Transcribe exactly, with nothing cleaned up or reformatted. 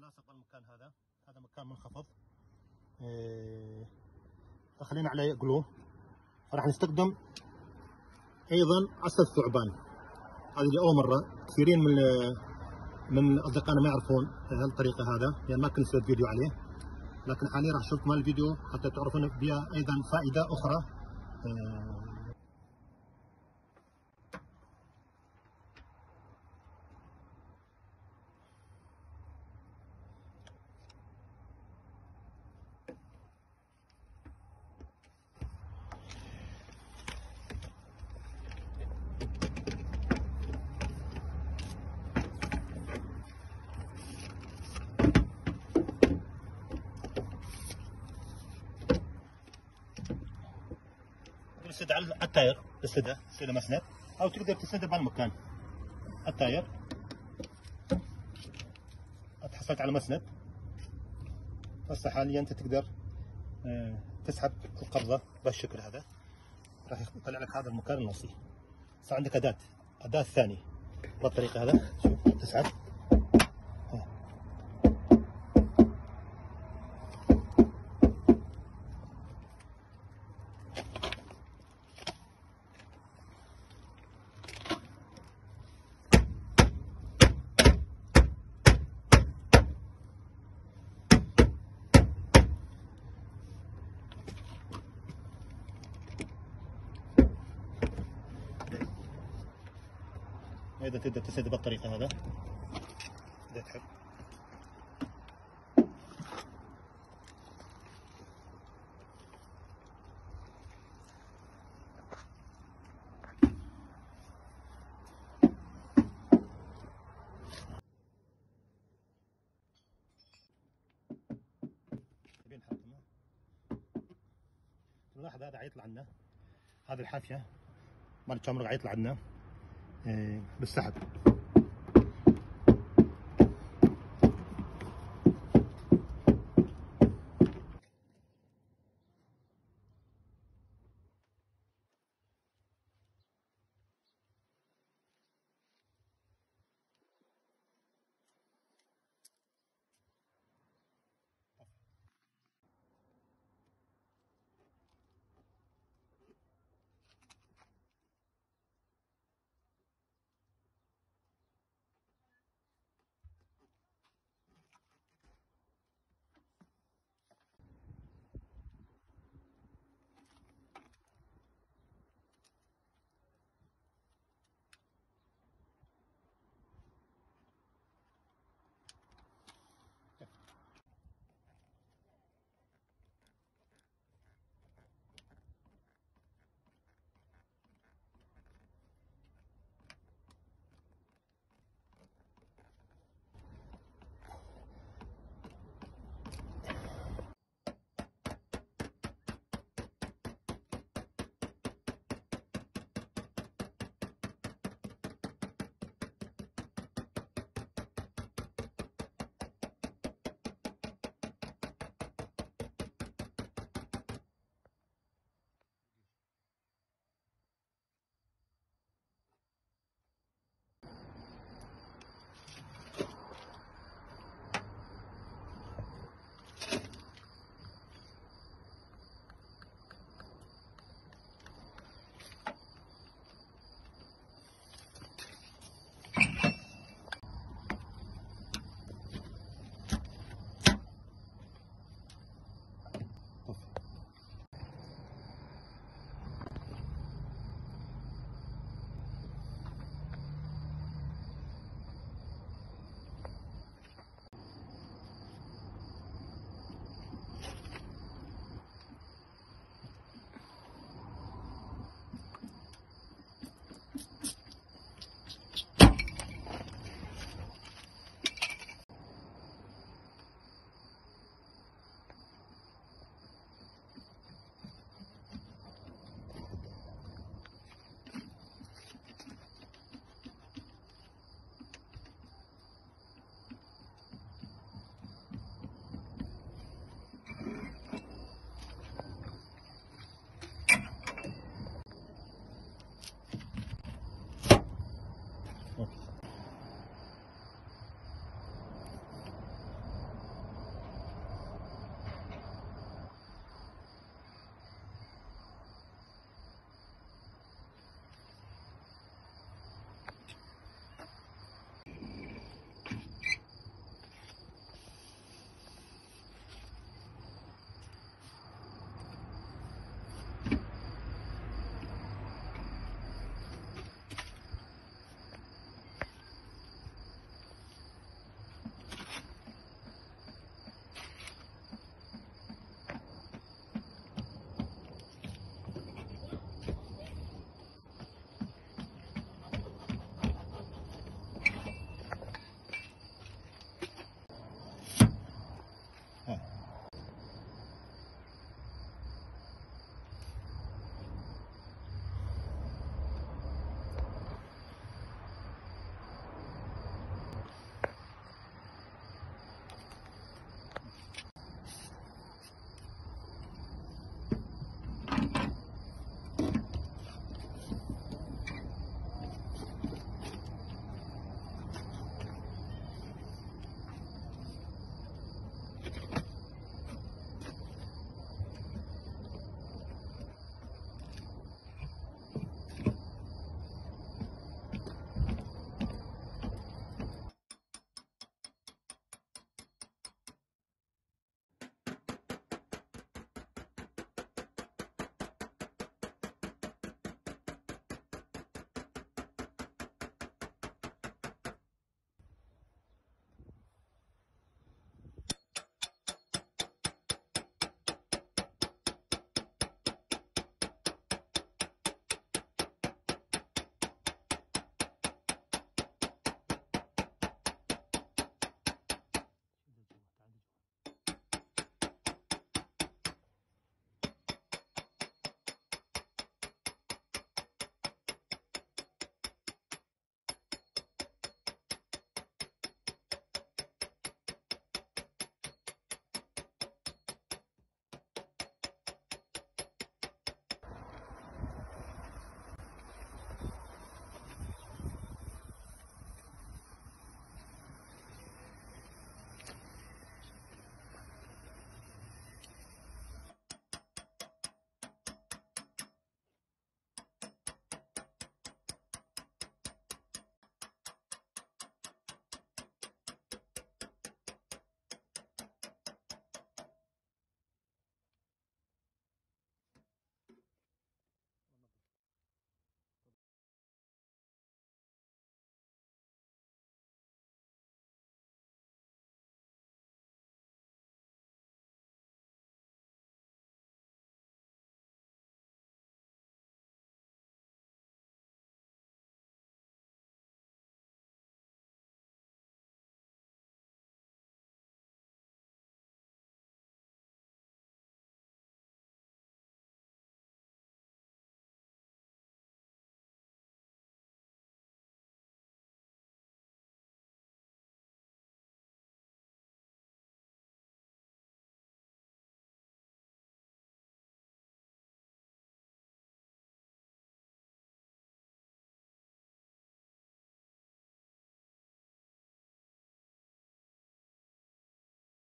لاصق بالمكان هذا. هذا مكان منخفض إيه دخلين عليه جلو. راح نستخدم ايضا عصا الثعبان. هذه لاول مره، كثيرين من من اصدقائنا ما يعرفون هالطريقه هذا، يعني ما كنت سويت فيديو عليه، لكن حاليا راح اشوف مال الفيديو حتى تعرفون بها ايضا فائده اخرى. إيه تسد على التاير، تسده تسده مسند، او تقدر تسده بهالمكان التاير. تحصلت على مسند، هسه حاليا انت تقدر تسحب القبضه بهالشكل هذا، راح يطلع لك هذا المكان النصي. صار عندك اداه اداه ثانيه بالطريقه هذا، شوف تسحب اذا تقدر تسد بالطريقه هذا اذا تحب. تلاحظ هذا حيطلع لنا، هذه الحافيه مال الكاميرا حيطلع لنا بالسحب.